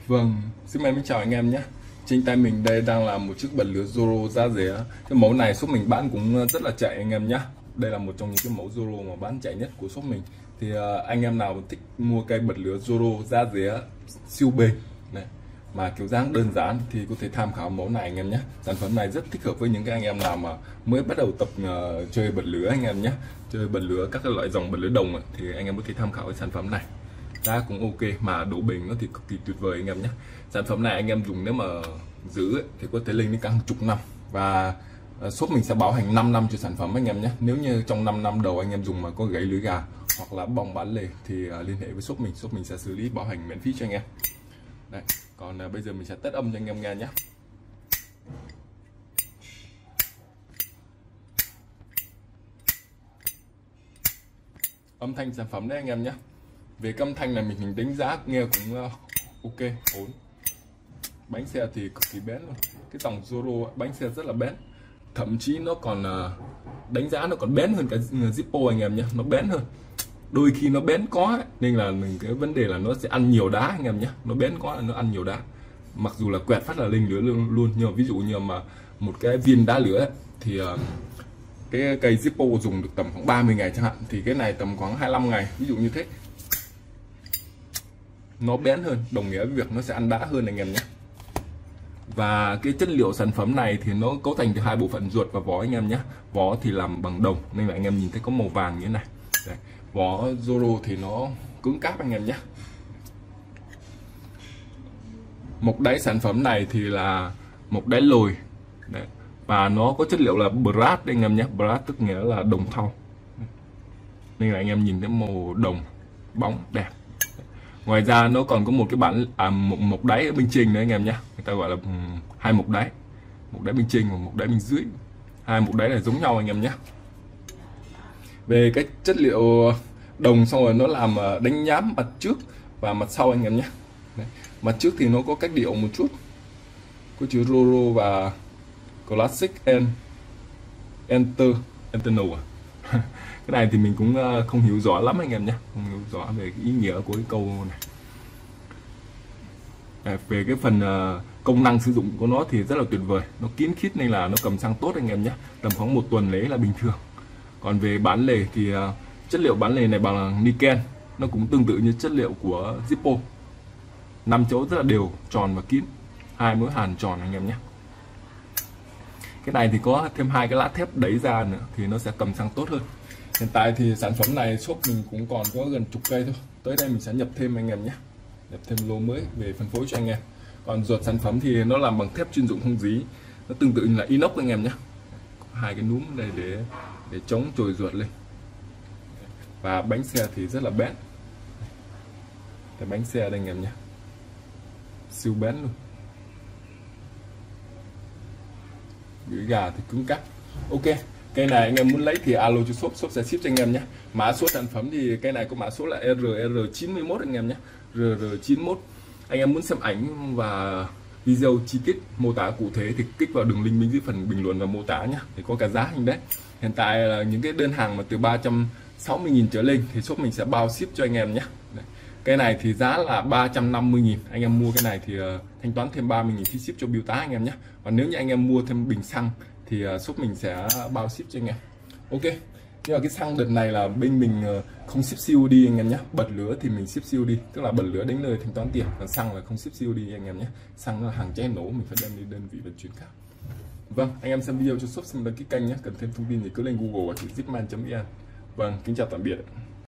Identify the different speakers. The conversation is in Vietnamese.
Speaker 1: Vâng, xin mến chào anh em nhé. Trên tay mình đây đang là một chiếc bật lửa Zoro giá rẻ. Cái mẫu này shop mình bán cũng rất là chạy anh em nhé. Đây là một trong những cái mẫu Zoro mà bán chạy nhất của shop mình. Thì anh em nào thích mua cây bật lửa Zoro giá rẻ siêu bền này mà kiểu dáng đơn giản thì có thể tham khảo mẫu này anh em nhé. Sản phẩm này rất thích hợp với những cái anh em nào mà mới bắt đầu tập chơi bật lửa anh em nhé. Chơi bật lửa các cái loại dòng bật lửa đồng thì anh em có thể tham khảo cái sản phẩm này. Giá cũng ok mà độ bền nó thì cực kỳ tuyệt vời anh em nhé. Sản phẩm này anh em dùng nếu mà giữ ấy, thì có thể lên đến cả chục năm, và shop mình sẽ bảo hành 5 năm cho sản phẩm anh em nhé. Nếu như trong 5 năm đầu anh em dùng mà có gãy lưới gà hoặc là bong bán lề thì liên hệ với shop mình sẽ xử lý bảo hành miễn phí cho anh em. Đấy. Còn bây giờ mình sẽ test âm cho anh em nghe nhé. Âm thanh sản phẩm đấy anh em nhé. Về cái âm thanh này mình đánh giá nghe cũng ok, ổn. Bánh xe thì cực kỳ bén luôn. Cái dòng Zoro bánh xe rất là bén. Thậm chí nó còn đánh giá nó còn bén hơn cả Zippo anh em nhé. Nó bén hơn. Đôi khi nó bén có ấy, nên là cái vấn đề là nó sẽ ăn nhiều đá anh em nhé. Nó bén có là nó ăn nhiều đá. Mặc dù là quẹt phát là lên lửa luôn. Nhưng mà ví dụ như mà một cái viên đá lửa ấy, thì cái cây Zippo dùng được tầm khoảng 30 ngày chẳng hạn, thì cái này tầm khoảng 25 ngày, ví dụ như thế. Nó bén hơn, đồng nghĩa với việc nó sẽ ăn đá hơn anh em nhé. Và cái chất liệu sản phẩm này thì nó cấu thành từ hai bộ phận ruột và vỏ anh em nhé. Vỏ thì làm bằng đồng nên là anh em nhìn thấy có màu vàng như thế này. Đấy. Vỏ Zoro thì nó cứng cáp anh em nhé. Mộc đáy sản phẩm này thì là mộc đáy lồi. Đấy. Và nó có chất liệu là brass anh em nhé. Brass tức nghĩa là đồng thau. Nên là anh em nhìn thấy màu đồng bóng đẹp. Ngoài ra nó còn có một cái bản mộc đáy ở bên trên nữa anh em nhé. Người ta gọi là hai mộc đáy bên trên và mộc đáy bên dưới. Hai mộc đáy này giống nhau anh em nhé. Về cái chất liệu đồng xong rồi nó làm đánh nhám mặt trước và mặt sau anh em nhé. Đấy. Mặt trước thì nó có cách điệu một chút, có chữ Roro và Classic and Eternal cái này thì mình cũng không hiểu rõ lắm anh em nhé, không hiểu rõ về cái ý nghĩa của cái câu này. Về cái phần công năng sử dụng của nó thì rất là tuyệt vời, nó kín khít nên là nó cầm xăng tốt anh em nhé, tầm khoảng một tuần lấy là bình thường. Còn về bán lề thì chất liệu bán lề này bằng Niken, nó cũng tương tự như chất liệu của Zippo, 5 chỗ rất là đều, tròn và kín, hai mối hàn tròn anh em nhé. Cái này thì có thêm hai cái lá thép đẩy ra nữa thì nó sẽ cầm xăng tốt hơn. Hiện tại thì sản phẩm này shop mình cũng còn có gần chục cây thôi. Tới đây mình sẽ nhập thêm anh em nhé, nhập thêm lô mới về phân phối cho anh em. Còn ruột sản phẩm thì nó làm bằng thép chuyên dụng không dí, nó tương tự như là inox anh em nhé. Hai cái núm đây để chống trồi ruột lên. Và bánh xe thì rất là bén. Cái bánh xe đây anh em nhé, siêu bén luôn. Lưỡi gà thì cứng cáp. Ok, cây này anh em muốn lấy thì alo cho shop sẽ ship cho anh em nhé. Mã số sản phẩm thì cây này có mã số là RR91 anh em nhé, RR91. Anh em muốn xem ảnh và video chi tiết mô tả cụ thể thì kích vào đường link bên dưới phần bình luận và mô tả nhé, thì có cả giá hình đấy. Hiện tại là những cái đơn hàng mà từ 360.000 trở lên thì shop mình sẽ bao ship cho anh em nhé. Đấy. Cái này thì giá là 350.000, anh em mua cái này thì thanh toán thêm 30.000 phí ship cho bưu tá anh em nhé. Còn nếu như anh em mua thêm bình xăng thì shop mình sẽ bao ship cho anh em. Ok, nhưng mà cái xăng đợt này là bên mình không ship COD anh em nhé. Bật lửa thì mình ship COD, tức là bật lửa đến nơi thanh toán tiền, còn xăng là không ship COD anh em nhé. Xăng là hàng cháy nổ, mình phải đem đi đơn vị vận chuyển khác. Vâng, anh em xem video cho shop, xem đăng ký kênh nhé. Cần thêm thông tin thì cứ lên Google và chữ zipman.vn. Vâng, kính chào tạm biệt.